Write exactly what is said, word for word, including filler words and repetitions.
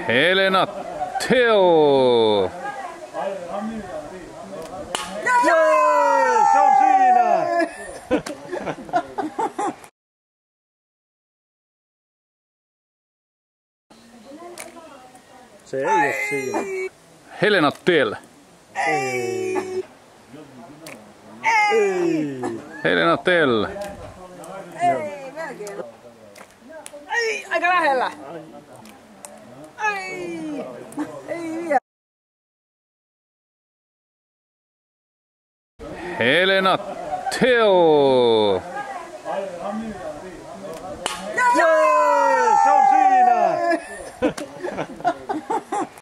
Helena Tell. Jee, se on siinä! Se ei oo siinä. Helena Tell. Ei. Ei. Helena Tell. Ei, melkein. Ai, aika lähellä. Ai, ei vielä. Helena Tell. Jee, se on siinä!